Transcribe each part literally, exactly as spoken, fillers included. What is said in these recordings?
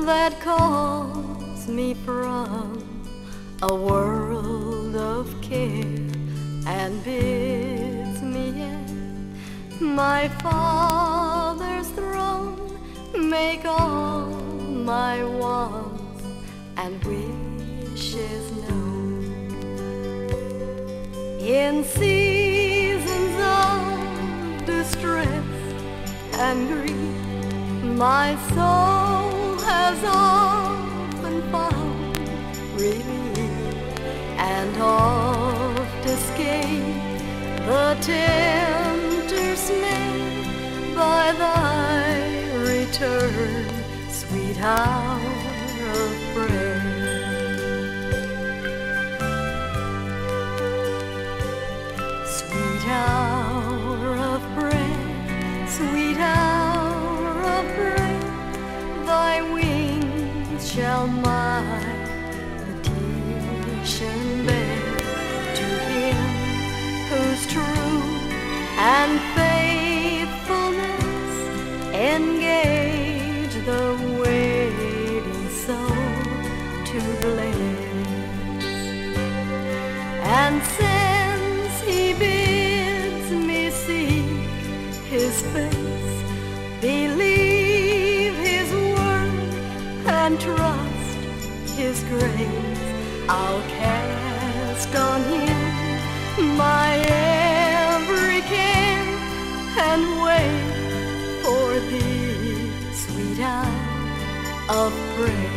that calls me from a world of care and bids me at my Father's throne make all my wants and wishes known. In seasons of distress and grief, my soul has often found relief and oft escaped the tempter snare by thy return, sweet hour of prayer. Sweet hour of prayer, sweet hour of prayer, thy wings shall my petition bear to him whose truth and faithfulness engage the waiting soul to bless. And since he bids me seek his face, believe his word and trust his grace, I'll cast on him my every care and wait for thee, sweet hour of prayer.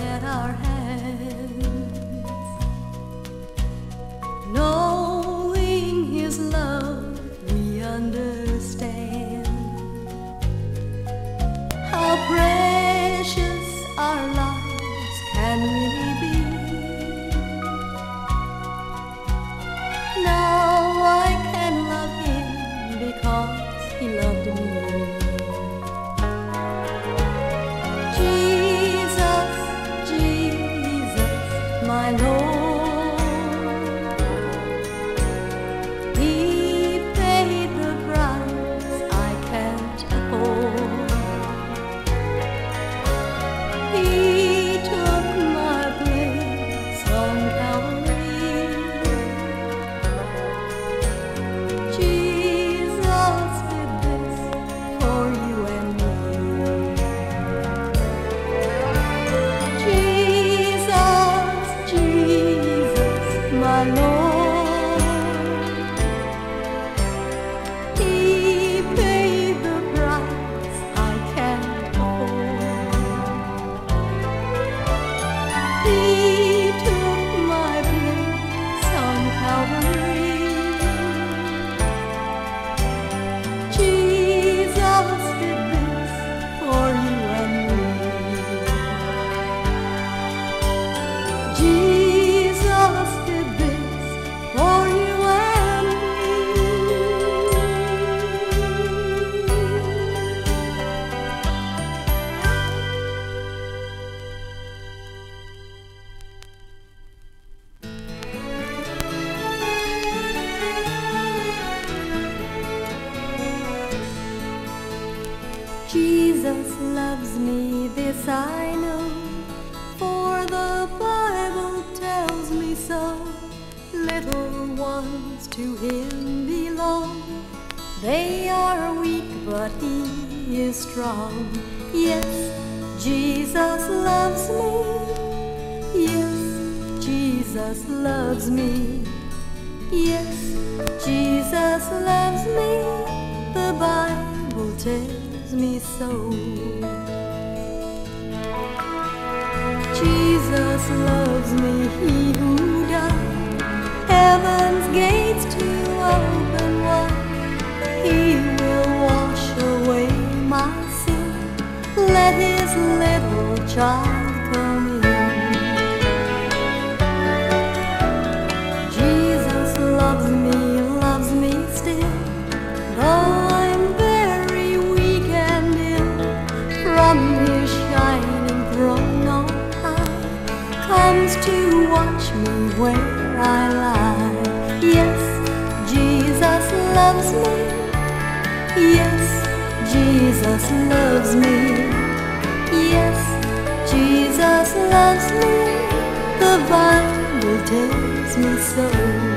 at our hands, knowing His love we understand. How precious our lives can really be. Now I can love Him because He loved me. Jesus, Jesus, my Lord, He paid the price I can't afford. He took my place on Calvary. Jesus did this for you and me. Jesus, Jesus, my Lord, He paid the price I can't afford. He took my place on Calvary. Jesus did this for you and me. Jesus did this for you and me. Jesus loves me, this I know, for the Bible tells me so. Little ones to Him belong. They are weak, but He is strong. Yes, Jesus loves me. Yes, Jesus loves me. Yes, Jesus loves me. The Bible tells me so. Jesus loves me, He who died, heaven's gates to open wide. He will wash away my sin. Let His little child come in. Jesus loves me, loves me still, though I'm very weak and ill. From His shining throne on high comes to watch me where I lie. Yes, Jesus loves me. Yes, Jesus loves me. Yes, Jesus loves me. The Bible tells me so.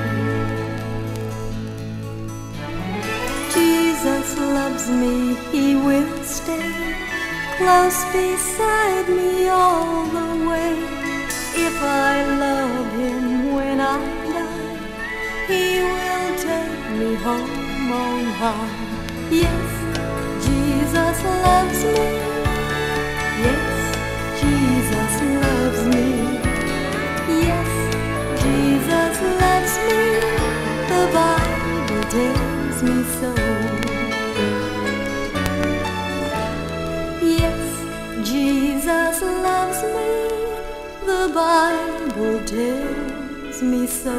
Jesus loves me, He will stay close beside me all the way. If I love Him when I die, He will take me home on high. Yes, Jesus loves me. Yes, Jesus loves me. Yes, Jesus loves me. The Bible tells me so. Yes, Jesus loves me. The Bible tells me so.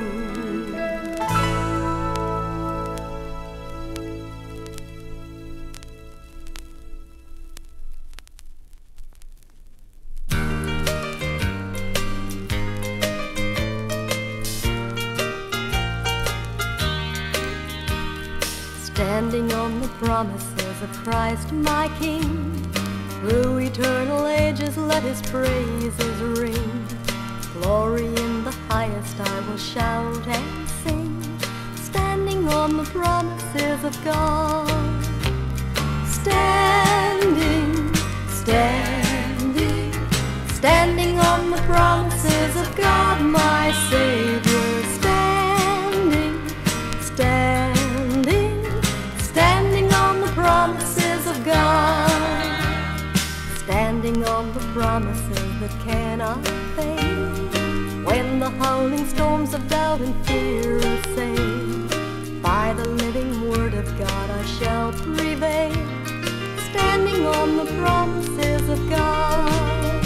Standing on the promises of Christ my King, through eternal ages let His praises ring. Glory in the highest I will shout and sing, standing on the promises of God. Standing, standing, standing on the promises of God my Savior. Standing, standing, standing on the promises of God. Standing on the promises that cannot fade. When the howling storms of doubt and fear assail, by the living word of God I shall prevail, standing on the promises of God.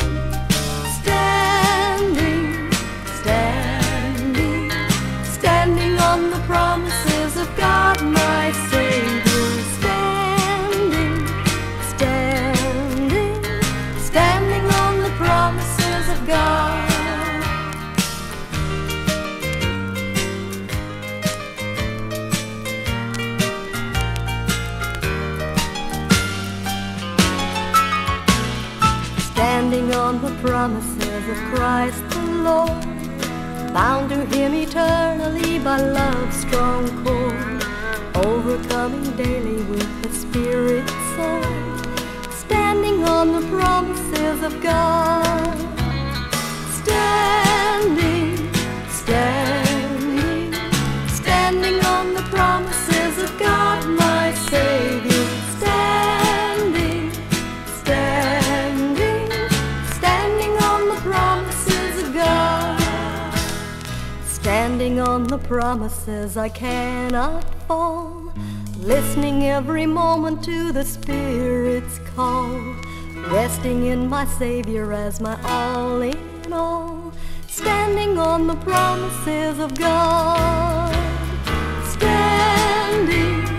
Standing, standing, standing on the promises of God, my Savior. Standing, standing, standing on the promises of God. Standing on the promises of Christ the Lord, bound to Him eternally by love's strong cord, overcoming daily with the Spirit's sword, standing on the promises of God. Standing, standing, standing on the promises of God, my Savior. Standing, standing, standing on the promises of God. Standing on the promises I cannot fall, listening every moment to the Spirit's call, resting in my Savior as my all in all, standing on the promises of God. Standing,